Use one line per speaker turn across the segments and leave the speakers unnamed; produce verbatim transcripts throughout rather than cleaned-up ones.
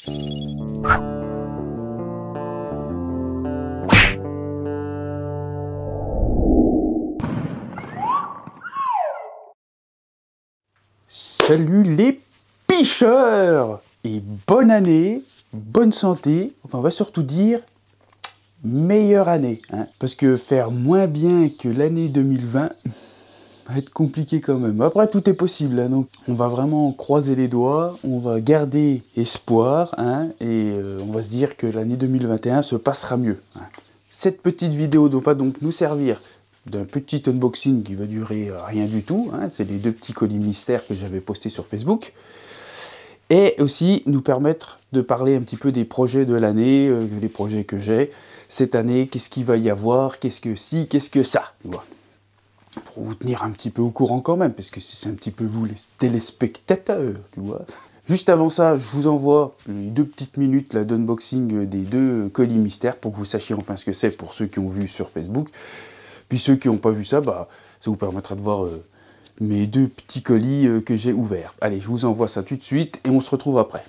Salut les picheurs et bonne année, bonne santé, enfin on va surtout dire meilleure année, hein, parce que faire moins bien que l'année deux mille vingt va être compliqué quand même. Après tout est possible, hein, donc on va vraiment croiser les doigts, on va garder espoir, hein, et euh, on va se dire que l'année deux mille vingt et un se passera mieux. Hein. Cette petite vidéo va donc nous servir d'un petit unboxing qui va durer rien du tout, hein, c'est les deux petits colis mystères que j'avais postés sur Facebook, et aussi nous permettre de parler un petit peu des projets de l'année, euh, les projets que j'ai cette année, qu'est-ce qu'il va y avoir, qu'est-ce que si, qu'est-ce que ça, tu vois. Pour vous tenir un petit peu au courant quand même, parce que c'est un petit peu vous les téléspectateurs, tu vois. Juste avant ça, je vous envoie deux petites minutes d'unboxing des deux colis mystères pour que vous sachiez enfin ce que c'est pour ceux qui ont vu sur Facebook. Puis ceux qui n'ont pas vu ça, bah, ça vous permettra de voir euh, mes deux petits colis euh, que j'ai ouverts. Allez, je vous envoie ça tout de suite et on se retrouve après.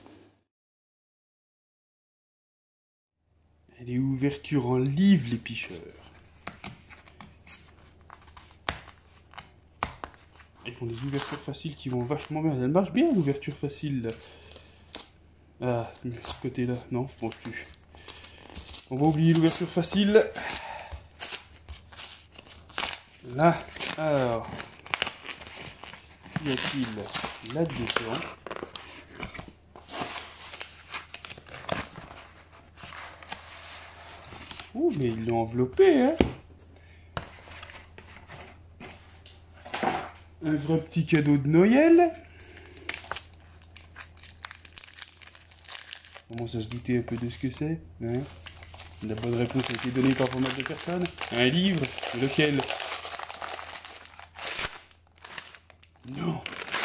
Les ouvertures en livre, les picheurs. Ils font des ouvertures faciles qui vont vachement bien. Elle marche bien, l'ouverture facile, là. Ah, ce côté-là, non, je pense plus. On va oublier l'ouverture facile. Là, alors, qu'y a-t-il là-dedans? Ouh, mais ils l'ont enveloppé, hein. Un vrai petit cadeau de Noël. On commence à se douter un peu de ce que c'est, hein. La bonne réponse a été donnée par pas mal de personnes. Un livre, lequel? Non.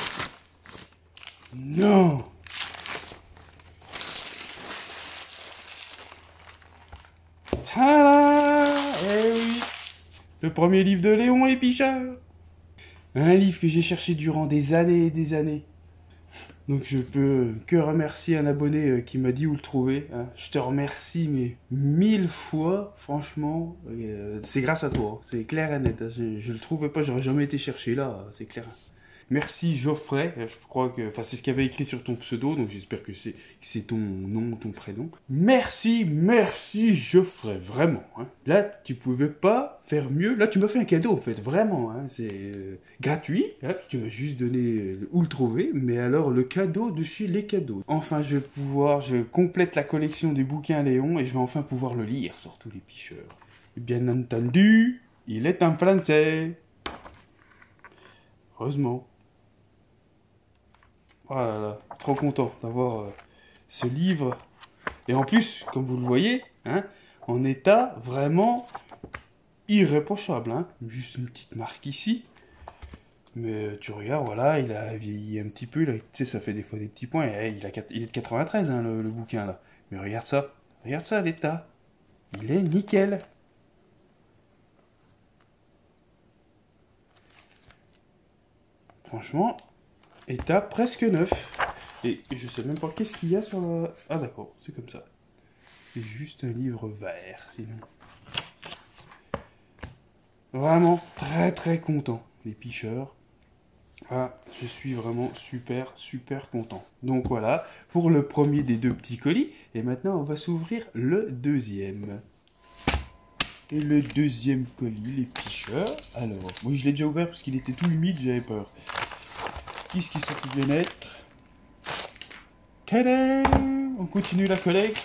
Non. Tada! Eh oui. Le premier livre de Léon les Picheurs. Un livre que j'ai cherché durant des années et des années. Donc je peux que remercier un abonné qui m'a dit où le trouver. Hein. Je te remercie mais mille fois, franchement. Euh, c'est grâce à toi, hein. C'est clair et net. Hein. Je, je le trouvais pas, j'aurais jamais été chercher là, c'est clair. Merci Geoffrey, je crois que, enfin c'est ce qu'il y avait écrit sur ton pseudo, donc j'espère que c'est c'est ton nom, ton prénom. Merci, merci Geoffrey, vraiment. Hein. Là, tu pouvais pas faire mieux. Là, tu m'as fait un cadeau en fait, vraiment. Hein. C'est euh, gratuit. Hein. Tu m'as juste donné euh, où le trouver, mais alors le cadeau dessus les cadeaux. Enfin, je vais pouvoir, je complète la collection des bouquins Léon et je vais enfin pouvoir le lire, surtout les picheurs. Et bien entendu, il est en français. Heureusement. Oh là là, trop content d'avoir euh, ce livre. Et en plus, comme vous le voyez, hein, en état vraiment irréprochable. Hein. Juste une petite marque ici. Mais euh, tu regardes, voilà, il a vieilli un petit peu. Là, tu sais, ça fait des fois des petits points. Et, il, a, il est de quatre-vingt-treize, hein, le, le bouquin, là. Mais regarde ça. Regarde ça, l'état. Il est nickel. Franchement, état presque neuf. Et je sais même pas qu'est-ce qu'il y a sur la... Ah d'accord, c'est comme ça. C'est juste un livre vert, sinon. Vraiment très très content, les picheurs. Ah, je suis vraiment super super content. Donc voilà, pour le premier des deux petits colis. Et maintenant, on va s'ouvrir le deuxième. Et le deuxième colis, les picheurs. Alors, moi je l'ai déjà ouvert parce qu'il était tout humide, j'avais peur. Qu'est-ce qui s'est pu bien être? Tadam! On continue la collecte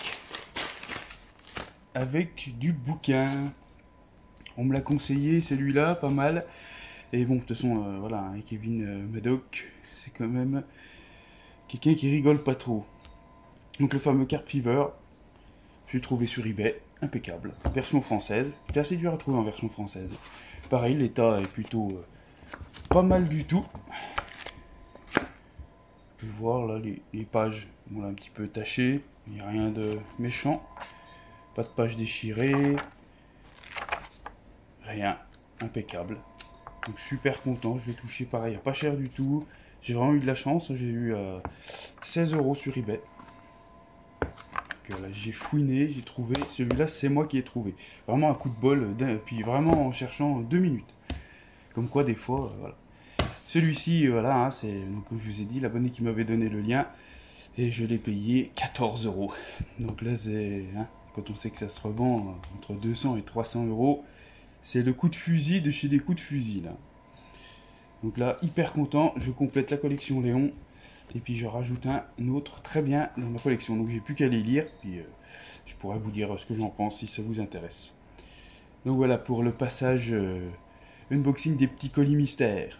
avec du bouquin. On me l'a conseillé celui-là, pas mal. Et bon, de toute façon, euh, voilà, hein, Kevin euh, Madoc, c'est quand même quelqu'un qui rigole pas trop. Donc le fameux Carp Fever, je l'ai trouvé sur eBay, impeccable. Version française, c'était assez dur à trouver en version française. Pareil, l'état est plutôt euh, pas mal du tout. Vous pouvez voir là les, les pages, on l'a un petit peu taché, il n'y a rien de méchant. Pas de page déchirée. Rien. Impeccable. Donc super content, je l'ai touché pareil, pas cher du tout. J'ai vraiment eu de la chance, j'ai eu euh, seize euros sur eBay. euh, là, j'ai fouiné, j'ai trouvé, celui-là c'est moi qui ai trouvé. Vraiment un coup de bol, puis vraiment en cherchant deux minutes. Comme quoi des fois, euh, voilà. Celui-ci, euh, voilà, hein, c'est, donc, comme je vous ai dit, l'abonné qui m'avait donné le lien, et je l'ai payé quatorze euros. Donc là, c'est, hein, quand on sait que ça se revend euh, entre deux cents et trois cents euros, c'est le coup de fusil de chez des coups de fusil, là. Donc là, hyper content, je complète la collection Léon, et puis je rajoute un autre très bien dans ma collection. Donc j'ai plus qu'à les lire, puis euh, je pourrais vous dire ce que j'en pense si ça vous intéresse. Donc voilà pour le passage euh, unboxing des petits colis mystères.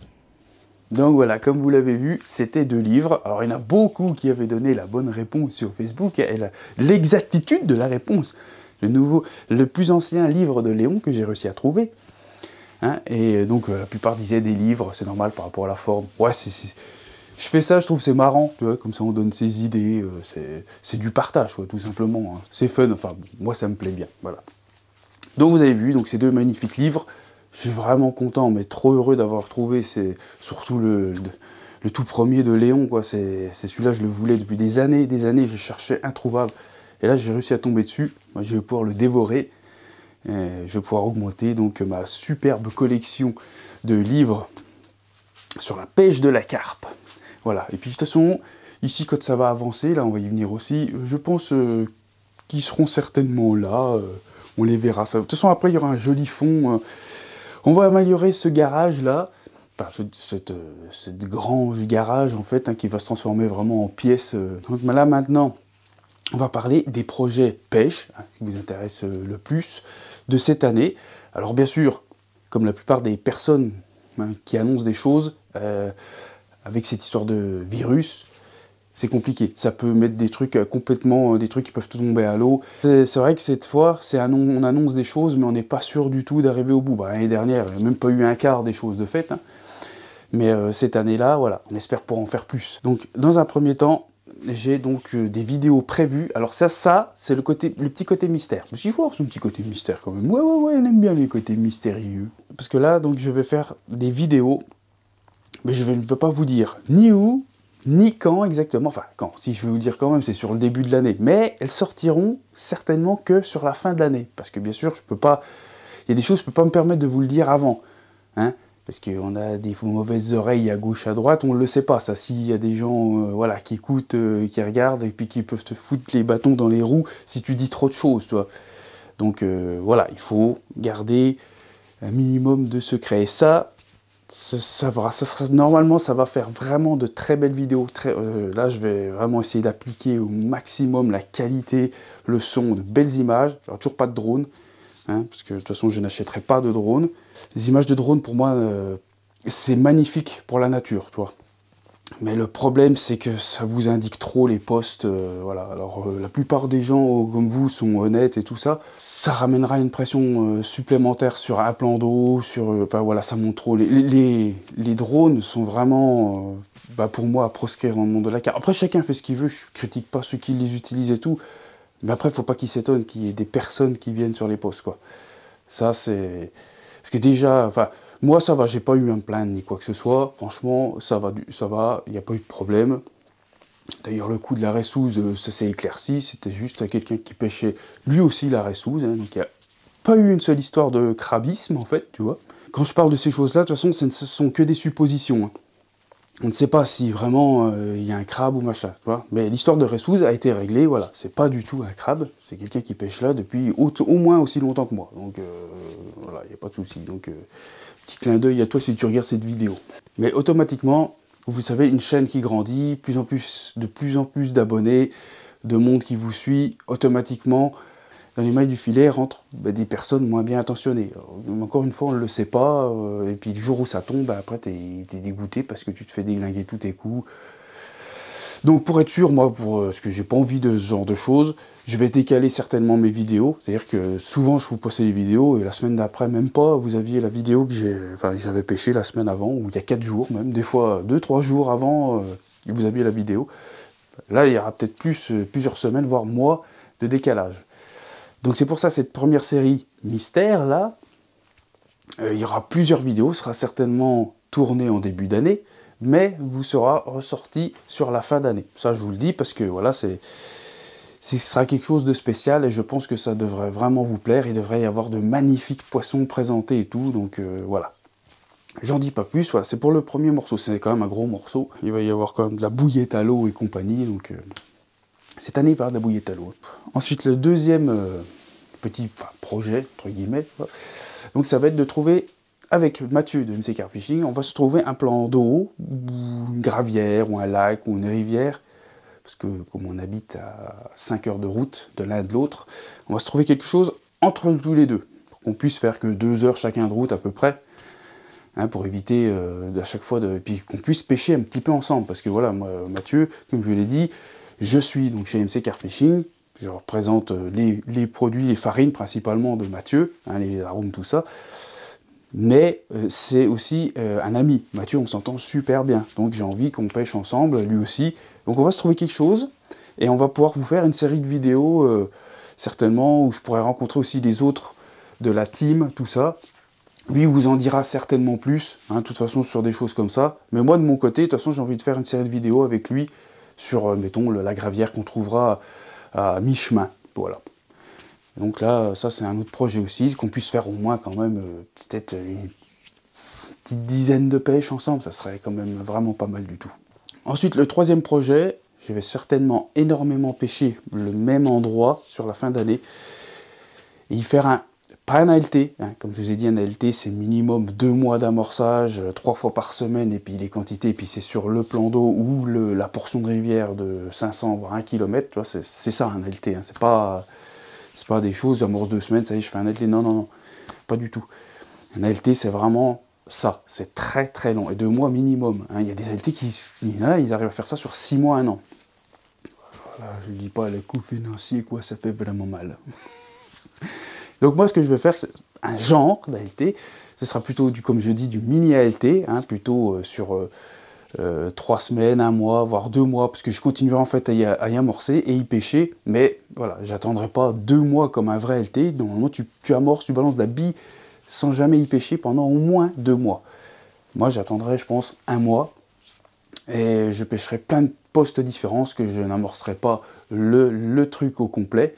Donc voilà, comme vous l'avez vu, c'était deux livres. Alors il y en a beaucoup qui avaient donné la bonne réponse sur Facebook, et l'exactitude de la réponse. Le nouveau, le plus ancien livre de Léon que j'ai réussi à trouver. Hein, et donc euh, la plupart disaient des livres, c'est normal par rapport à la forme. Ouais, c'est, c'est, je fais ça, je trouve c'est marrant, tu vois, comme ça on donne ses idées, euh, c'est du partage, ouais, tout simplement. Hein. C'est fun, enfin moi ça me plaît bien, voilà. Donc vous avez vu, donc ces deux magnifiques livres, je suis vraiment content, mais trop heureux d'avoir trouvé, c'est surtout le, le, le tout premier de Léon, quoi. C'est celui-là, je le voulais depuis des années, des années, je cherchais introuvable. Et là j'ai réussi à tomber dessus, moi je vais pouvoir le dévorer. Et je vais pouvoir augmenter donc ma superbe collection de livres sur la pêche de la carpe. Voilà, et puis de toute façon, ici quand ça va avancer, là on va y venir aussi, je pense euh, qu'ils seront certainement là, euh, on les verra. Ça. De toute façon après il y aura un joli fond, euh, on va améliorer ce garage là, enfin ce ce grand garage en fait, hein, qui va se transformer vraiment en pièce. Euh. Donc là maintenant, on va parler des projets pêche, hein, qui vous intéressent le plus, de cette année. Alors bien sûr, comme la plupart des personnes hein, qui annoncent des choses, euh, avec cette histoire de virus, c'est compliqué. Ça peut mettre des trucs complètement, des trucs qui peuvent tomber à l'eau. C'est vrai que cette fois, on annonce des choses, mais on n'est pas sûr du tout d'arriver au bout. Bah, l'année dernière, il n'y a même pas eu un quart des choses de fait. Hein. Mais euh, cette année-là, voilà, on espère pouvoir en faire plus. Donc, dans un premier temps, j'ai donc euh, des vidéos prévues. Alors ça, ça, c'est le côté, le petit côté mystère. Mais il faut avoir son petit côté mystère quand même. Ouais, ouais, ouais, on aime bien les côtés mystérieux. Parce que là, donc, je vais faire des vidéos, mais je ne veux pas vous dire ni où, ni quand exactement. Enfin, quand, si je vais vous dire quand même, c'est sur le début de l'année. Mais elles sortiront certainement que sur la fin de l'année. Parce que bien sûr, je peux pas... Il y a des choses, je ne peux pas me permettre de vous le dire avant. Hein. Parce qu'on a des mauvaises oreilles à gauche, à droite, on ne le sait pas. Ça, s'il y a des gens euh, voilà, qui écoutent, euh, qui regardent, et puis qui peuvent te foutre les bâtons dans les roues si tu dis trop de choses, toi. Donc euh, voilà, il faut garder un minimum de secret. Et ça, ça, ça, va, ça sera, normalement, ça va faire vraiment de très belles vidéos. Très, euh, là, je vais vraiment essayer d'appliquer au maximum la qualité, le son, de belles images. Alors, toujours pas de drone. Hein, parce que de toute façon je n'achèterai pas de drone. Les images de drone pour moi euh, c'est magnifique pour la nature, tu vois. Mais le problème c'est que ça vous indique trop les postes, euh, voilà. Alors euh, la plupart des gens euh, comme vous sont honnêtes et tout ça, ça ramènera une pression euh, supplémentaire sur un plan d'eau, sur, euh, enfin voilà, ça montre trop. Les, les, les drones sont vraiment, euh, bah, pour moi, à proscrire dans le monde de la carte. Après chacun fait ce qu'il veut, je critique pas ceux qui les utilisent et tout. Mais après, il ne faut pas qu'ils s'étonnent qu'il y ait des personnes qui viennent sur les postes, quoi. Ça, c'est... Parce que déjà, enfin, moi, ça va, j'ai pas eu un plainte ni quoi que ce soit. Franchement, ça va, ça va, il n'y a pas eu de problème. D'ailleurs, le coup de la ressouze, ça s'est éclairci. C'était juste quelqu'un qui pêchait lui aussi la ressouze. Hein, donc, il n'y a pas eu une seule histoire de crabisme, en fait, tu vois. Quand je parle de ces choses-là, de toute façon, ce ne sont que des suppositions. Hein. On ne sait pas si vraiment il euh, y a un crabe ou machin, tu vois. Mais l'histoire de ressouze a été réglée, voilà. C'est pas du tout un crabe, c'est quelqu'un qui pêche là depuis au, au moins aussi longtemps que moi. Donc euh, voilà, il n'y a pas de souci. Donc euh, petit clin d'œil à toi si tu regardes cette vidéo. Mais automatiquement, vous savez, une chaîne qui grandit, plus en plus, de plus en plus d'abonnés, de monde qui vous suit, automatiquement, dans les mailles du filet rentrent bah, des personnes moins bien intentionnées. Alors, encore une fois, on ne le sait pas, euh, et puis le jour où ça tombe, bah, après, tu es dégoûté parce que tu te fais déglinguer tous tes coups. Donc pour être sûr, moi, pour, euh, parce que j'ai pas envie de ce genre de choses, je vais décaler certainement mes vidéos. C'est-à-dire que souvent, je vous postais les vidéos, et la semaine d'après, même pas, vous aviez la vidéo que j'ai, enfin, j'avais pêché la semaine avant, ou il y a quatre jours même, des fois deux, trois jours avant, euh, vous aviez la vidéo. Là, il y aura peut-être plus, euh, plusieurs semaines, voire mois de décalage. Donc c'est pour ça, cette première série mystère, là, euh, il y aura plusieurs vidéos, sera certainement tournée en début d'année, mais vous sera ressorti sur la fin d'année. Ça, je vous le dis, parce que voilà, c'est ce sera quelque chose de spécial et je pense que ça devrait vraiment vous plaire. Il devrait y avoir de magnifiques poissons présentés et tout, donc euh, voilà. J'en dis pas plus, voilà, c'est pour le premier morceau, c'est quand même un gros morceau. Il va y avoir quand même de la bouillette à l'eau et compagnie, donc euh, cette année il va y avoir de la bouillette à l'eau. Ensuite, le deuxième euh, petit enfin, projet, entre guillemets, donc ça va être de trouver, avec Mathieu de M C Carp Fishing, on va se trouver un plan d'eau, une gravière, ou un lac, ou une rivière, parce que comme on habite à cinq heures de route de l'un et de l'autre, on va se trouver quelque chose entre tous les deux, pour qu'on puisse faire que deux heures chacun de route à peu près, hein, pour éviter euh, à chaque fois, de, puis qu'on puisse pêcher un petit peu ensemble, parce que voilà, moi, Mathieu, comme je l'ai dit, je suis donc chez M C Carp Fishing, je représente les, les produits, les farines principalement de Mathieu, hein, les arômes, tout ça, mais euh, c'est aussi euh, un ami. Mathieu, on s'entend super bien, donc j'ai envie qu'on pêche ensemble, lui aussi. Donc on va se trouver quelque chose, et on va pouvoir vous faire une série de vidéos, euh, certainement, où je pourrai rencontrer aussi les autres de la team, tout ça. Lui vous en dira certainement plus, hein, de toute façon, sur des choses comme ça. Mais moi, de mon côté, de toute façon, j'ai envie de faire une série de vidéos avec lui, sur, euh, mettons, le, la gravière qu'on trouvera à, à mi-chemin, voilà. Donc là, ça c'est un autre projet aussi, qu'on puisse faire au moins quand même euh, peut-être une petite dizaine de pêches ensemble, ça serait quand même vraiment pas mal du tout. Ensuite, le troisième projet, je vais certainement énormément pêcher le même endroit sur la fin d'année, et y faire un, pas un A L T, hein, comme je vous ai dit, un A L T c'est minimum deux mois d'amorçage, euh, trois fois par semaine, et puis les quantités, et puis c'est sur le plan d'eau ou le, la portion de rivière de cinq cents voire un kilomètre, c'est ça un A L T, hein, c'est pas... C'est pas des choses, j'amorce deux semaines, ça y est, je fais un A L T. Non, non, non, pas du tout. Un A L T, c'est vraiment ça. C'est très, très long. Et deux mois minimum. Hein. Il y a des A L T qui, il ils arrivent à faire ça sur six mois, un an. Voilà, je ne dis pas les coûts financiers, quoi, ça fait vraiment mal. Donc moi, ce que je vais faire, c'est un genre d'A L T. Ce sera plutôt, du, comme je dis, du mini A L T, hein, plutôt euh, sur... Euh, Euh, trois semaines, un mois, voire deux mois, parce que je continuerai en fait à y, à y amorcer et y pêcher, mais voilà, j'attendrai pas deux mois comme un vrai L T. Normalement, tu, tu amorces, tu balances de la bille sans jamais y pêcher pendant au moins deux mois. Moi, j'attendrai, je pense, un mois, et je pêcherai plein de postes différents, parce que je n'amorcerai pas le, le truc au complet.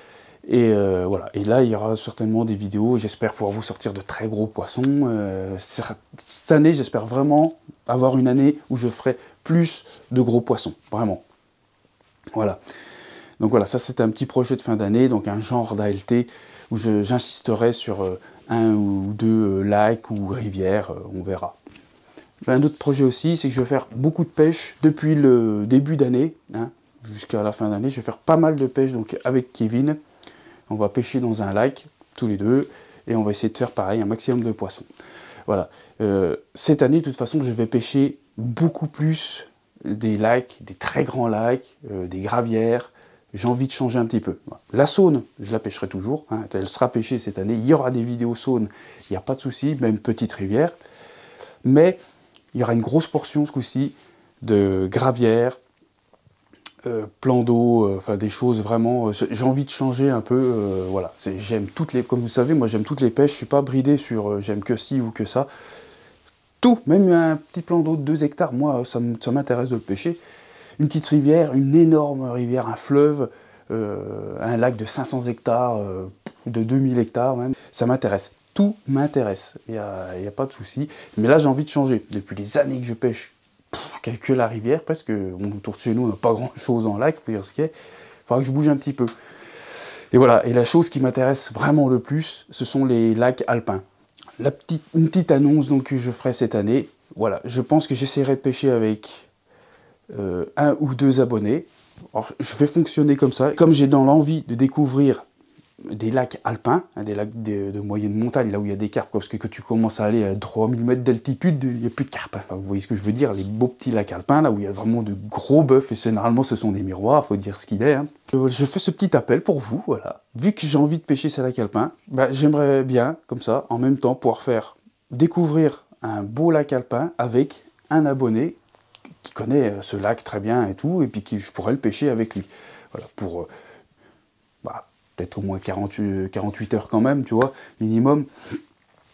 Et euh, voilà, et là il y aura certainement des vidéos, j'espère pouvoir vous sortir de très gros poissons. Euh, cette année, j'espère vraiment avoir une année où je ferai plus de gros poissons, vraiment. Voilà. Donc voilà, ça c'est un petit projet de fin d'année, donc un genre d'A L T où j'insisterai sur euh, un ou deux euh, lacs ou rivières, euh, on verra. Un autre projet aussi, c'est que je vais faire beaucoup de pêche depuis le début d'année, hein, jusqu'à la fin d'année. Je vais faire pas mal de pêche donc avec Kevin. On va pêcher dans un lac, tous les deux, et on va essayer de faire pareil, un maximum de poissons. Voilà. Euh, cette année, de toute façon, je vais pêcher beaucoup plus des lacs, des très grands lacs, euh, des gravières. J'ai envie de changer un petit peu. Voilà. La saône, je la pêcherai toujours, hein, elle sera pêchée cette année. Il y aura des vidéos saône, il n'y a pas de souci, même petite rivière. Mais il y aura une grosse portion ce coup-ci de gravières, Euh, plan d'eau, euh, enfin des choses vraiment, euh, j'ai envie de changer un peu, euh, voilà, j'aime toutes les, comme vous savez, moi j'aime toutes les pêches, je suis pas bridé sur euh, j'aime que ci ou que ça, tout, même un petit plan d'eau de deux hectares, moi ça m'intéresse de le pêcher, une petite rivière, une énorme rivière, un fleuve, euh, un lac de cinq cents hectares, euh, de deux mille hectares même, ça m'intéresse, tout m'intéresse, il n'y a, y a pas de souci, mais là j'ai envie de changer, depuis les années que je pêche, que la rivière, parce que bon, autour de chez nous, on n'a pas grand chose en lac, il faut dire ce qu'il y a. Il faudra que je bouge un petit peu. Et voilà, et la chose qui m'intéresse vraiment le plus, ce sont les lacs alpins. La petite, une petite annonce donc, que je ferai cette année, voilà, je pense que j'essaierai de pêcher avec euh, un ou deux abonnés. Alors, je vais fonctionner comme ça. Comme j'ai dans l'envie de découvrir des lacs alpins, hein, des lacs de, de moyenne montagne, là où il y a des carpes, parce que quand tu commences à aller à trois mille mètres d'altitude, il n'y a plus de carpes. Hein. Enfin, vous voyez ce que je veux dire, les beaux petits lacs alpins, là où il y a vraiment de gros bœufs, et généralement ce sont des miroirs, il faut dire ce qu'il est. Hein. Je fais ce petit appel pour vous, voilà. Vu que j'ai envie de pêcher ces lacs alpins, bah, j'aimerais bien, comme ça, en même temps, pouvoir faire découvrir un beau lac alpin avec un abonné qui connaît ce lac très bien et tout, et puis qui, je pourrais le pêcher avec lui. Voilà, pour... Bah, peut-être au moins quarante-huit heures quand même, tu vois, minimum.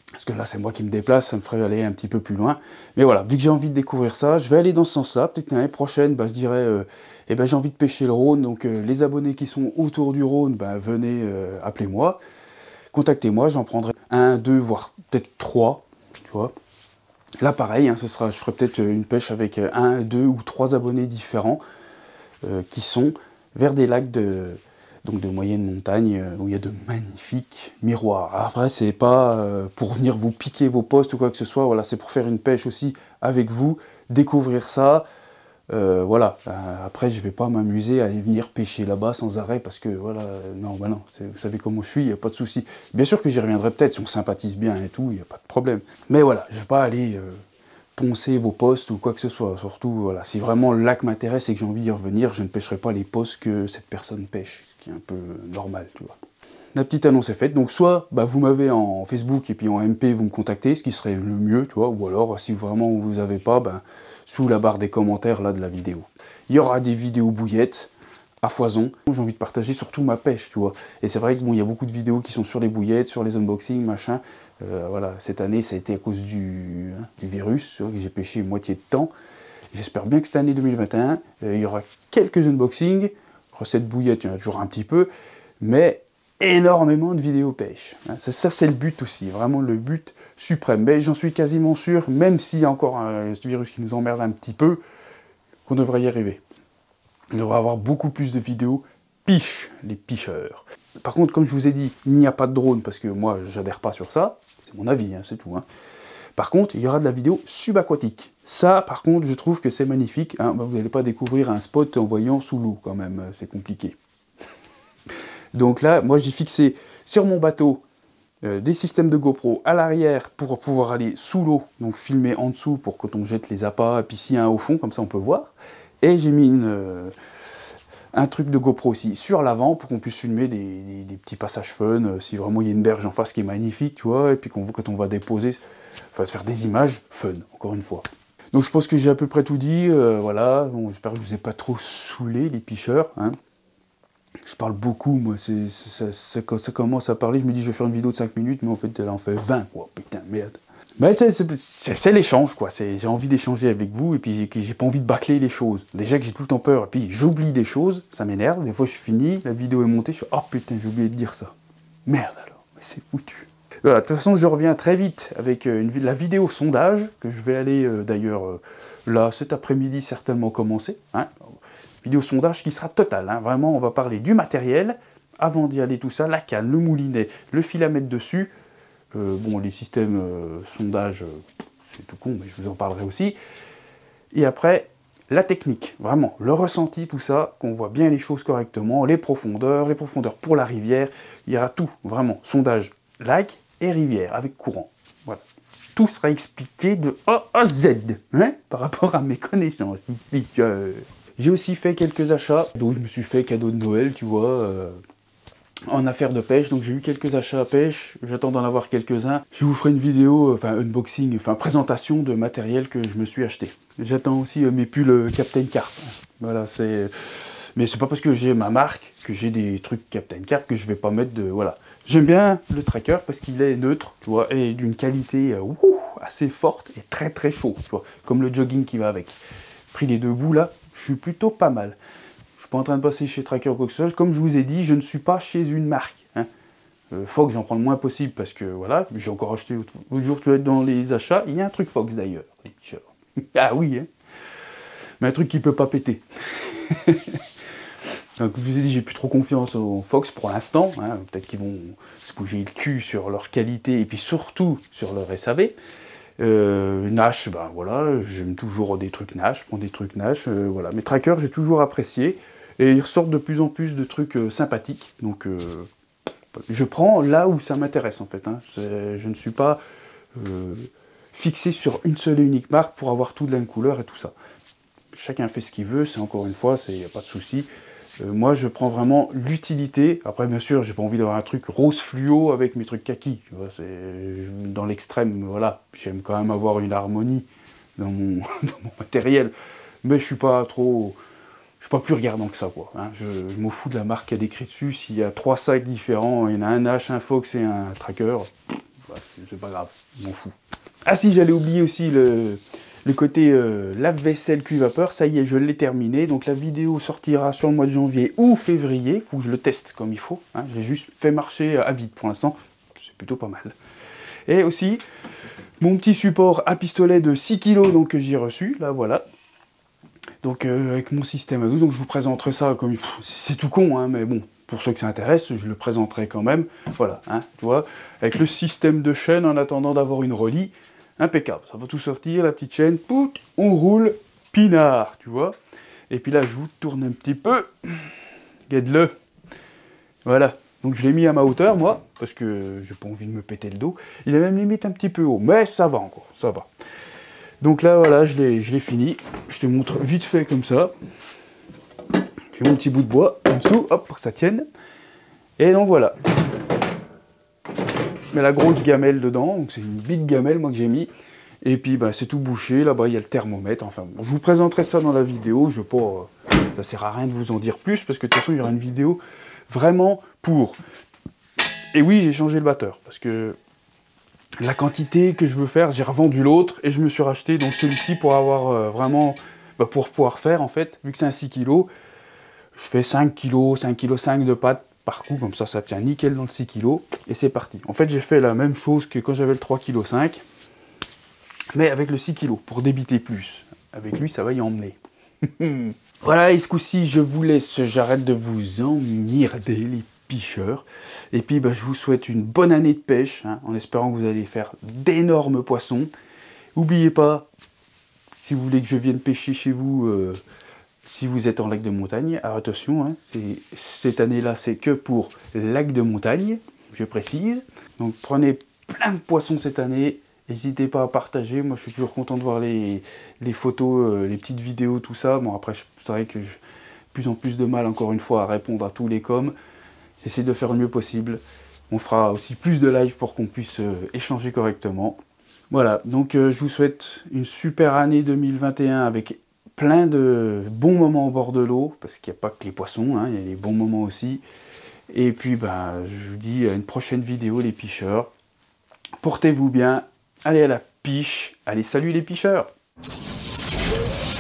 Parce que là, c'est moi qui me déplace, ça me ferait aller un petit peu plus loin. Mais voilà, vu que j'ai envie de découvrir ça, je vais aller dans ce sens-là. Peut-être que l'année prochaine, bah, je dirais, euh, eh ben, j'ai envie de pêcher le Rhône. Donc euh, les abonnés qui sont autour du Rhône, bah, venez, euh, appelez-moi. Contactez-moi, j'en prendrai un, deux, voire peut-être trois, tu vois. Là, pareil, hein, ce sera, je ferai peut-être une pêche avec un, deux ou trois abonnés différents euh, qui sont vers des lacs de... donc de moyenne montagne, où il y a de magnifiques miroirs. Après, c'est pas euh, pour venir vous piquer vos postes ou quoi que ce soit, voilà, c'est pour faire une pêche aussi avec vous, découvrir ça, euh, voilà. Après, je vais pas m'amuser à aller venir pêcher là-bas sans arrêt, parce que, voilà, non, bah non, vous savez comment je suis, il n'y a pas de souci. Bien sûr que j'y reviendrai peut-être, si on sympathise bien et tout, il n'y a pas de problème. Mais voilà, je vais pas aller... Euh, poncer vos postes ou quoi que ce soit. Surtout, voilà, si vraiment le lac m'intéresse et que j'ai envie d'y revenir, je ne pêcherai pas les postes que cette personne pêche, ce qui est un peu normal, tu vois. La petite annonce est faite, donc soit bah, vous m'avez en Facebook et puis en M P, vous me contactez, ce qui serait le mieux, tu vois, ou alors, si vraiment vous n'avez pas, bah, sous la barre des commentaires là de la vidéo. Il y aura des vidéos bouillettes, à foison. J'ai envie de partager surtout ma pêche, tu vois. Et c'est vrai que bon, il y a beaucoup de vidéos qui sont sur les bouillettes, sur les unboxings, machin. Euh, voilà, cette année, ça a été à cause du, hein, du virus, que j'ai pêché moitié de temps. J'espère bien que cette année deux mille vingt et un, euh, il y aura quelques unboxings, recettes bouillettes, il y en a toujours un petit peu, mais énormément de vidéos pêche. Hein. Ça, ça c'est le but aussi, vraiment le but suprême. Mais j'en suis quasiment sûr, même s'il y a encore un, ce virus qui nous emmerde un petit peu, qu'on devrait y arriver. Il devrait y avoir beaucoup plus de vidéos piche, les picheurs. Par contre, comme je vous ai dit, il n'y a pas de drone, parce que moi, j'adhère pas sur ça. C'est mon avis, hein, c'est tout. Hein. Par contre, il y aura de la vidéo subaquatique. Ça, par contre, je trouve que c'est magnifique. Hein. Bah, vous n'allez pas découvrir un spot en voyant sous l'eau, quand même. C'est compliqué. Donc là, moi, j'ai fixé sur mon bateau euh, des systèmes de GoPro à l'arrière pour pouvoir aller sous l'eau, donc filmer en dessous pour quand on jette les appâts, et puis s'il y a un au fond, comme ça, on peut voir. Et j'ai mis une, euh, un truc de GoPro aussi sur l'avant pour qu'on puisse filmer des, des, des petits passages fun, euh, si vraiment il y a une berge en face qui est magnifique, tu vois, et puis qu'on, quand on va déposer, enfin, faire des images fun, encore une fois. Donc je pense que j'ai à peu près tout dit, euh, voilà, bon, j'espère que je vous ai pas trop saoulé les picheurs, hein. Je parle beaucoup, moi, c'est, ça, ça, quand ça commence à parler, je me dis je vais faire une vidéo de cinq minutes, mais en fait elle en fait vingt, quoi, putain, merde. Mais c'est l'échange, quoi. J'ai envie d'échanger avec vous, et puis j'ai pas envie de bâcler les choses. Déjà que j'ai tout le temps peur, et puis j'oublie des choses, ça m'énerve. Des fois, je finis, la vidéo est montée, je suis « Oh putain, j'ai oublié de dire ça. » Merde alors, mais c'est foutu. Voilà, de toute façon, je reviens très vite avec une, la vidéo sondage, que je vais aller, euh, d'ailleurs, euh, là, cet après-midi, certainement commencer. Hein. Vidéo sondage qui sera totale, hein. Vraiment, on va parler du matériel, avant d'y aller tout ça, la canne, le moulinet, le fil à mettre dessus. Euh, bon, les systèmes euh, sondage, euh, c'est tout con, mais je vous en parlerai aussi. Et après, la technique, vraiment, le ressenti, tout ça, qu'on voit bien les choses correctement, les profondeurs, les profondeurs pour la rivière, il y aura tout, vraiment, sondage, lac et rivière, avec courant. Voilà. Tout sera expliqué de A à Z, hein, par rapport à mes connaissances. J'ai aussi fait quelques achats, donc je me suis fait cadeau de Noël, tu vois, euh, en affaires de pêche, donc j'ai eu quelques achats à pêche, j'attends d'en avoir quelques-uns. Je vous ferai une vidéo, enfin unboxing, enfin présentation de matériel que je me suis acheté. J'attends aussi euh, mes pulls Captain Carp. Voilà, c'est... Mais c'est pas parce que j'ai ma marque que j'ai des trucs Captain Carp que je vais pas mettre de... Voilà. J'aime bien le tracker parce qu'il est neutre, tu vois, et d'une qualité euh, ouh, assez forte et très très chaud, tu vois, comme le jogging qui va avec. Pris les deux bouts là, je suis plutôt pas mal. Je suis pas en train de passer chez Tracker ou quoi que ce soit. Comme je vous ai dit, je ne suis pas chez une marque. Hein. Euh, Fox, j'en prends le moins possible parce que voilà, j'ai encore acheté l'autre jour, tu vas être dans les achats. Il y a un truc Fox d'ailleurs. Ah oui, hein. Mais un truc qui peut pas péter. Donc, comme je vous ai dit, j'ai plus trop confiance aux Fox pour l'instant. Hein. Peut-être qu'ils vont se bouger le cul sur leur qualité et puis surtout sur leur S A V. Euh, Nash, ben voilà, j'aime toujours des trucs Nash, je prends des trucs Nash, euh, voilà. Mes trackers, j'ai toujours apprécié, et ils ressortent de plus en plus de trucs euh, sympathiques, donc euh, je prends là où ça m'intéresse en fait, hein. Je ne suis pas euh, fixé sur une seule et unique marque pour avoir tout de la même couleur et tout ça. Chacun fait ce qu'il veut, c'est encore une fois, il n'y a pas de souci. Euh, moi, je prends vraiment l'utilité. Après, bien sûr, j'ai pas envie d'avoir un truc rose fluo avec mes trucs kaki. Tu vois, c'est dans l'extrême, voilà. J'aime quand même avoir une harmonie dans mon, dans mon matériel. Mais je suis pas trop... Je suis pas plus regardant que ça, quoi. Hein. Je, je m'en fous de la marque qui a décrit dessus. S'il y a trois sacs différents, il y en a un Nash, un Fox et un Tracker, bah, c'est pas grave, je m'en fous. Ah si, j'allais oublier aussi le, le côté euh, lave-vaisselle cuit-vapeur, ça y est, je l'ai terminé. Donc la vidéo sortira sur le mois de janvier ou février, il faut que je le teste comme il faut. Hein. J'ai juste fait marcher à vide pour l'instant, c'est plutôt pas mal. Et aussi, mon petit support à pistolet de six kilos donc, que j'ai reçu, là voilà. Donc euh, avec mon système à douze, donc je vous présenterai ça comme... C'est tout con, hein, mais bon, pour ceux que ça intéresse, je le présenterai quand même. Voilà, hein, tu vois, avec le système de chaîne en attendant d'avoir une relie, impeccable. Ça va tout sortir, la petite chaîne, pout, on roule, pinard, tu vois. Et puis là, je vous tourne un petit peu. Regarde-le. Voilà. Donc je l'ai mis à ma hauteur, moi, parce que j'ai pas envie de me péter le dos. Il est même limite un petit peu haut, mais ça va encore, ça va. Donc là, voilà, je l'ai fini. Je te montre vite fait comme ça. J'ai mon petit bout de bois en dessous, hop, pour que ça tienne. Et donc voilà. Mais la grosse gamelle dedans, donc c'est une big gamelle, moi, que j'ai mis. Et puis, bah, c'est tout bouché. Là-bas, il y a le thermomètre. Enfin, bon, je vous présenterai ça dans la vidéo. Je veux pas... Euh, ça sert à rien de vous en dire plus, parce que de toute façon, il y aura une vidéo vraiment pour... Et oui, j'ai changé le batteur, parce que... La quantité que je veux faire, j'ai revendu l'autre et je me suis racheté donc celui-ci pour avoir euh, vraiment, bah, pour pouvoir faire en fait, vu que c'est un six kilos, je fais cinq kilos, cinq virgule cinq kilos de pâte par coup, comme ça ça tient nickel dans le six kilos et c'est parti. En fait j'ai fait la même chose que quand j'avais le trois virgule cinq kilos, mais avec le six kilos, pour débiter plus. Avec lui ça va y emmener. Voilà, et ce coup-ci je vous laisse, j'arrête de vous emmerder les pêcheurs. Et puis bah, je vous souhaite une bonne année de pêche, hein, en espérant que vous allez faire d'énormes poissons. N'oubliez pas, si vous voulez que je vienne pêcher chez vous, euh, si vous êtes en lac de montagne, alors attention, hein, cette année-là c'est que pour lac de montagne, je précise. Donc prenez plein de poissons cette année, n'hésitez pas à partager, moi je suis toujours content de voir les, les photos, euh, les petites vidéos, tout ça. Bon après, c'est vrai que j'ai de plus en plus de mal encore une fois à répondre à tous les coms. J'essaie de faire le mieux possible. On fera aussi plus de live pour qu'on puisse euh, échanger correctement. Voilà, donc euh, je vous souhaite une super année deux mille vingt et un avec plein de bons moments au bord de l'eau, parce qu'il n'y a pas que les poissons, hein, il y a les bons moments aussi. Et puis, ben, je vous dis à une prochaine vidéo, les pêcheurs. Portez-vous bien, allez à la piche. Allez, salut les pêcheurs!